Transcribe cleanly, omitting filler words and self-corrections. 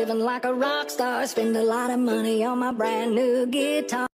living like a rock star. Spend a lot of money on my brand new guitar.